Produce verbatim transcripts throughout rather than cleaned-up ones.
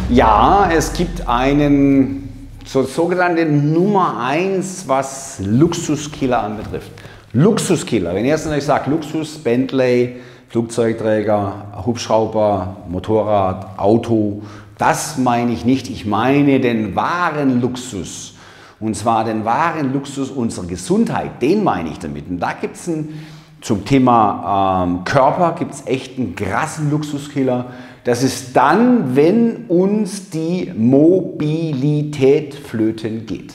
Ja, es gibt einen so, sogenannten Nummer eins, was Luxuskiller anbetrifft. Luxuskiller, wenn ich jetzt natürlich sage Luxus, Bentley, Flugzeugträger, Hubschrauber, Motorrad, Auto, das meine ich nicht. Ich meine den wahren Luxus. Und zwar den wahren Luxus unserer Gesundheit, den meine ich damit. Und da gibt es zum Thema ähm, Körper gibt es echt einen krassen Luxuskiller. Das ist dann, wenn uns die Mobilität flöten geht.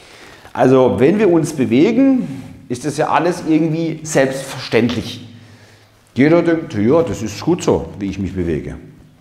Also wenn wir uns bewegen, ist das ja alles irgendwie selbstverständlich. Jeder denkt, ja, das ist gut so, wie ich mich bewege.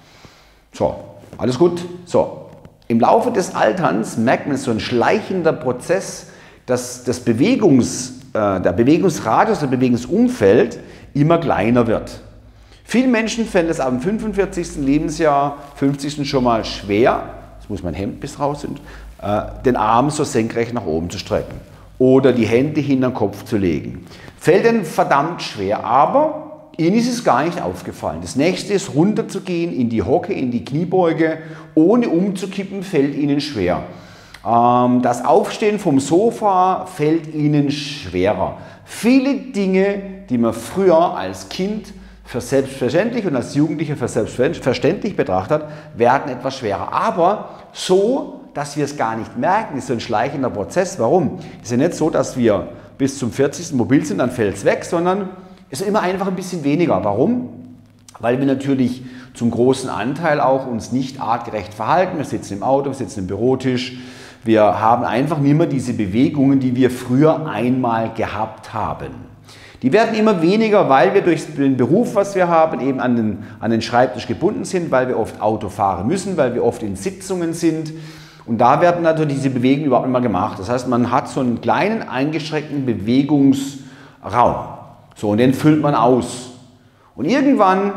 So, alles gut. So, im Laufe des Alterns merkt man so ein schleichender Prozess, dass das Bewegungs, äh, der Bewegungsradius, der Bewegungsumfeld immer kleiner wird. Vielen Menschen fällt es ab dem fünfundvierzigsten Lebensjahr, fünfzigsten schon mal schwer, jetzt muss mein Hemd bis raus sind, äh, den Arm so senkrecht nach oben zu strecken oder die Hände hinter den Kopf zu legen. Fällt ihnen verdammt schwer, aber ihnen ist es gar nicht aufgefallen. Das nächste ist runterzugehen in die Hocke, in die Kniebeuge, ohne umzukippen, fällt ihnen schwer. Ähm, das Aufstehen vom Sofa fällt ihnen schwerer. Viele Dinge, die man früher als Kind für selbstverständlich und als Jugendlicher für selbstverständlich betrachtet hat, werden etwas schwerer. Aber so, dass wir es gar nicht merken, ist so ein schleichender Prozess. Warum? Es ist ja nicht so, dass wir bis zum vierzigsten mobil sind, dann fällt es weg, sondern es ist immer einfach ein bisschen weniger. Warum? Weil wir natürlich zum großen Anteil auch uns nicht artgerecht verhalten. Wir sitzen im Auto, wir sitzen im Bürotisch. Wir haben einfach nicht mehr diese Bewegungen, die wir früher einmal gehabt haben. Die werden immer weniger, weil wir durch den Beruf, was wir haben, eben an den, an den Schreibtisch gebunden sind, weil wir oft Auto fahren müssen, weil wir oft in Sitzungen sind. Und da werden natürlich diese Bewegungen überhaupt nicht mehr gemacht. Das heißt, man hat so einen kleinen, eingeschränkten Bewegungsraum. So, und den füllt man aus. Und irgendwann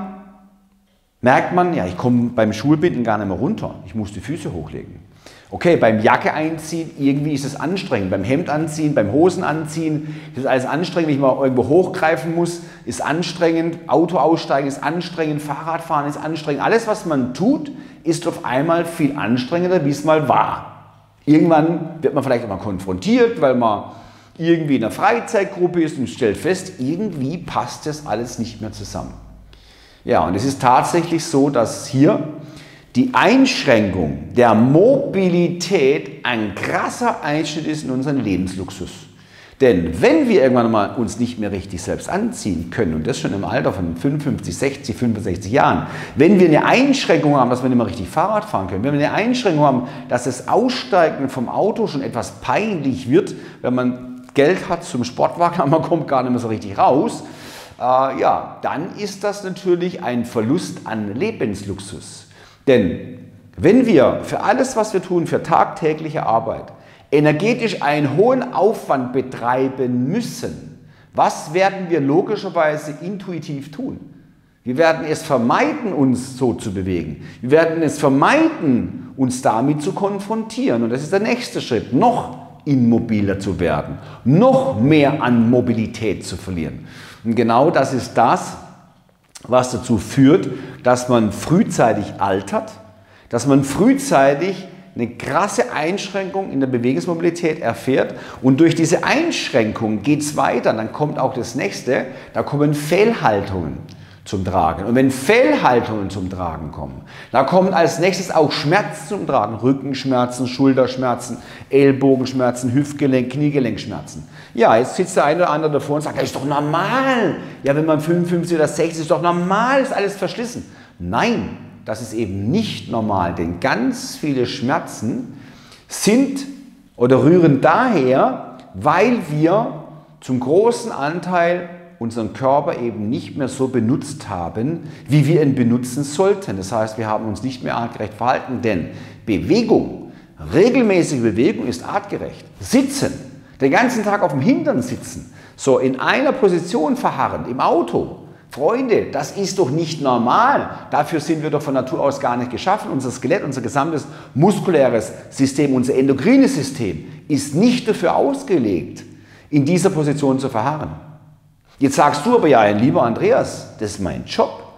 merkt man, ja, ich komme beim Schuhebinden gar nicht mehr runter. Ich muss die Füße hochlegen. Okay, beim Jacke einziehen, irgendwie ist es anstrengend. Beim Hemd anziehen, beim Hosen anziehen, das ist alles anstrengend. Wenn ich mal irgendwo hochgreifen muss, ist anstrengend. Auto aussteigen ist anstrengend. Fahrradfahren ist anstrengend. Alles, was man tut, ist auf einmal viel anstrengender, wie es mal war. Irgendwann wird man vielleicht auch mal konfrontiert, weil man irgendwie in einer Freizeitgruppe ist und stellt fest, irgendwie passt das alles nicht mehr zusammen. Ja, und es ist tatsächlich so, dass hier die Einschränkung der Mobilität ein krasser Einschnitt ist in unseren Lebensluxus. Denn wenn wir irgendwann mal uns nicht mehr richtig selbst anziehen können, und das schon im Alter von fünfundfünfzig, sechzig, fünfundsechzig Jahren, wenn wir eine Einschränkung haben, dass wir nicht mehr richtig Fahrrad fahren können, wenn wir eine Einschränkung haben, dass das Aussteigen vom Auto schon etwas peinlich wird, wenn man Geld hat zum Sportwagen, aber man kommt gar nicht mehr so richtig raus, äh, ja, dann ist das natürlich ein Verlust an Lebensluxus. Denn wenn wir für alles, was wir tun, für tagtägliche Arbeit, energetisch einen hohen Aufwand betreiben müssen, was werden wir logischerweise intuitiv tun? Wir werden es vermeiden, uns so zu bewegen. Wir werden es vermeiden, uns damit zu konfrontieren. Und das ist der nächste Schritt, noch immobiler zu werden, noch mehr an Mobilität zu verlieren. Und genau das ist das, was dazu führt, dass man frühzeitig altert, dass man frühzeitig eine krasse Einschränkung in der Bewegungsmobilität erfährt und durch diese Einschränkung geht es weiter, dann kommt auch das nächste, da kommen Fehlhaltungen zum Tragen. Und wenn Fehlhaltungen zum Tragen kommen, da kommen als nächstes auch Schmerzen zum Tragen, Rückenschmerzen, Schulterschmerzen, Ellbogenschmerzen, Hüftgelenk, Kniegelenkschmerzen. Ja, jetzt sitzt der eine oder andere davor und sagt, das ist doch normal. Ja, wenn man fünfundfünfzig oder sechzig ist, doch normal, ist alles verschlissen. Nein, das ist eben nicht normal, denn ganz viele Schmerzen sind oder rühren daher, weil wir zum großen Anteil unseren Körper eben nicht mehr so benutzt haben, wie wir ihn benutzen sollten. Das heißt, wir haben uns nicht mehr artgerecht verhalten, denn Bewegung, regelmäßige Bewegung ist artgerecht. Sitzen, den ganzen Tag auf dem Hintern sitzen, so in einer Position verharren, im Auto. Freunde, das ist doch nicht normal. Dafür sind wir doch von Natur aus gar nicht geschaffen. Unser Skelett, unser gesamtes muskuläres System, unser endokrines System ist nicht dafür ausgelegt, in dieser Position zu verharren. Jetzt sagst du aber ja, lieber Andreas, das ist mein Job.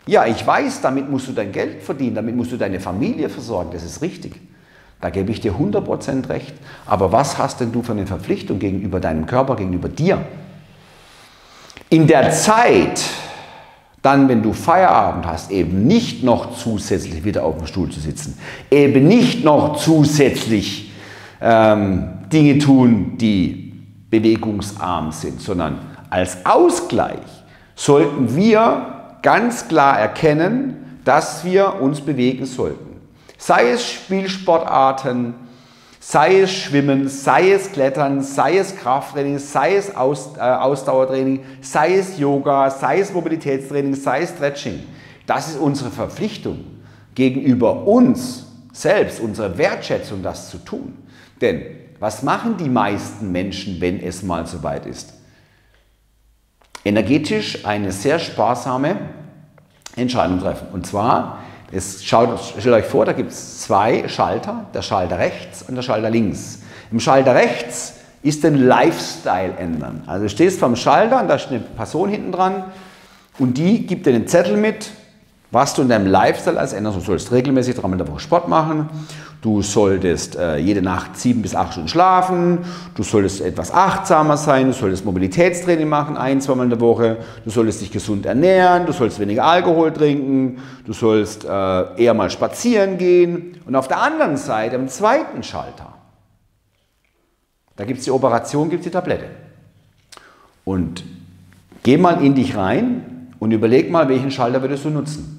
Ja, ich weiß, damit musst du dein Geld verdienen, damit musst du deine Familie versorgen, das ist richtig. Da gebe ich dir hundert Prozent recht. Aber was hast denn du für eine Verpflichtung gegenüber deinem Körper, gegenüber dir? In der Zeit, dann, wenn du Feierabend hast, eben nicht noch zusätzlich wieder auf dem Stuhl zu sitzen, eben nicht noch zusätzlich ähm, Dinge tun, die bewegungsarm sind, sondern als Ausgleich sollten wir ganz klar erkennen, dass wir uns bewegen sollten. Sei es Spielsportarten, sei es Schwimmen, sei es Klettern, sei es Krafttraining, sei es Aus, äh, Ausdauertraining, sei es Yoga, sei es Mobilitätstraining, sei es Stretching. Das ist unsere Verpflichtung gegenüber uns selbst, unsere Wertschätzung, das zu tun. Denn was machen die meisten Menschen, wenn es mal soweit ist? Energetisch eine sehr sparsame Entscheidung treffen. Und zwar, es schaut, stellt euch vor, da gibt es zwei Schalter, der Schalter rechts und der Schalter links. Im Schalter rechts ist den Lifestyle ändern. Also du stehst vorm Schalter und da steht eine Person hinten dran und die gibt dir den Zettel mit, was du in deinem Lifestyle als änderst. Du sollst regelmäßig dreimal in der Woche Sport machen, du solltest äh, jede Nacht sieben bis acht Stunden schlafen, du solltest etwas achtsamer sein, du solltest Mobilitätstraining machen, ein, zweimal in der Woche, du solltest dich gesund ernähren, du sollst weniger Alkohol trinken, du sollst äh, eher mal spazieren gehen. Und auf der anderen Seite, im zweiten Schalter, da gibt es die Operation, gibt es die Tablette. Und geh mal in dich rein und überleg mal, welchen Schalter würdest du nutzen.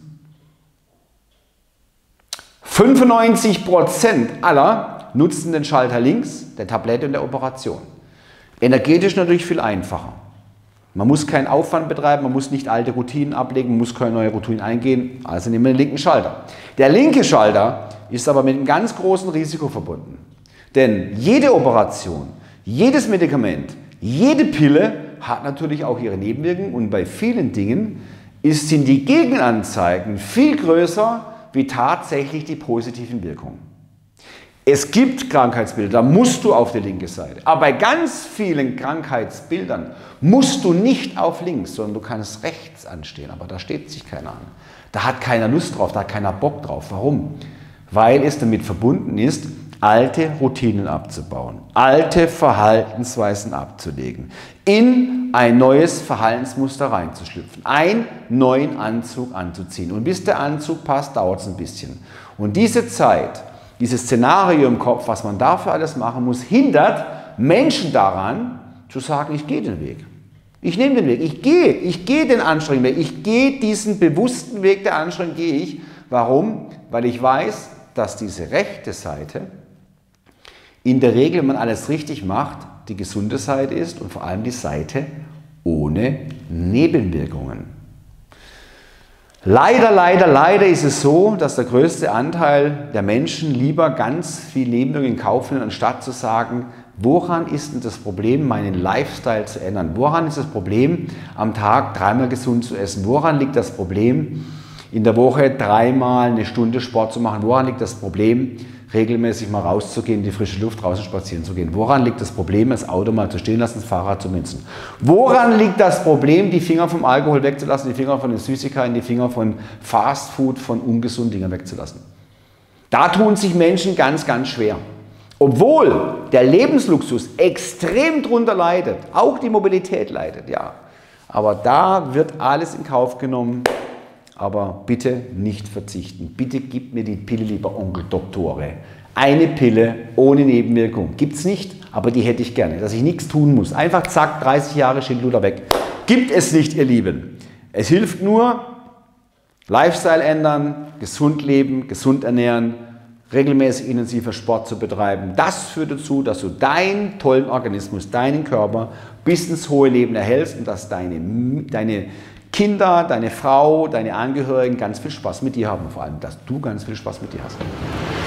fünfundneunzig Prozent aller nutzen den Schalter links, der Tablette und der Operation. Energetisch natürlich viel einfacher. Man muss keinen Aufwand betreiben, man muss nicht alte Routinen ablegen, man muss keine neue Routinen eingehen, also nehmen wir den linken Schalter. Der linke Schalter ist aber mit einem ganz großen Risiko verbunden. Denn jede Operation, jedes Medikament, jede Pille hat natürlich auch ihre Nebenwirkungen und bei vielen Dingen ist, sind die Gegenanzeigen viel größer wie tatsächlich die positiven Wirkungen. Es gibt Krankheitsbilder, da musst du auf die linke Seite. Aber bei ganz vielen Krankheitsbildern musst du nicht auf links, sondern du kannst rechts anstehen. Aber da steht sich keiner an. Da hat keiner Lust drauf, da hat keiner Bock drauf. Warum? Weil es damit verbunden ist, alte Routinen abzubauen, alte Verhaltensweisen abzulegen, in ein neues Verhaltensmuster reinzuschlüpfen, einen neuen Anzug anzuziehen. Und bis der Anzug passt, dauert es ein bisschen. Und diese Zeit, dieses Szenario im Kopf, was man dafür alles machen muss, hindert Menschen daran, zu sagen, ich gehe den Weg. Ich nehme den Weg, ich gehe, ich gehe den anstrengenden Weg, ich gehe diesen bewussten Weg der Anstrengung, gehe ich. Warum? Weil ich weiß, dass diese rechte Seite in der Regel, wenn man alles richtig macht, die gesunde Seite ist und vor allem die Seite ohne Nebenwirkungen. Leider, leider, leider ist es so, dass der größte Anteil der Menschen lieber ganz viel Nebenwirkungen in Kauf nimmt, anstatt zu sagen, woran ist denn das Problem, meinen Lifestyle zu ändern? Woran ist das Problem, am Tag dreimal gesund zu essen? Woran liegt das Problem, in der Woche dreimal eine Stunde Sport zu machen? Woran liegt das Problem, regelmäßig mal rauszugehen, in die frische Luft, draußen spazieren zu gehen? Woran liegt das Problem, das Auto mal zu stehen lassen, das Fahrrad zu münzen? Woran liegt das Problem, die Finger vom Alkohol wegzulassen, die Finger von den Süßigkeiten, die Finger von Fastfood, von ungesunden Dingen wegzulassen? Da tun sich Menschen ganz, ganz schwer. Obwohl der Lebensluxus extrem drunter leidet, auch die Mobilität leidet, ja. Aber da wird alles in Kauf genommen. Aber bitte nicht verzichten. Bitte gib mir die Pille, lieber Onkel Doktore. Eine Pille ohne Nebenwirkung. Gibt es nicht, aber die hätte ich gerne. Dass ich nichts tun muss. Einfach zack, dreißig Jahre Schindluder weg. Gibt es nicht, ihr Lieben. Es hilft nur, Lifestyle ändern, gesund leben, gesund ernähren, regelmäßig intensiver Sport zu betreiben. Das führt dazu, dass du deinen tollen Organismus, deinen Körper bis ins hohe Leben erhältst und dass deine, deine Kinder, deine Frau, deine Angehörigen ganz viel Spaß mit dir haben. Vor allem, dass du ganz viel Spaß mit dir hast.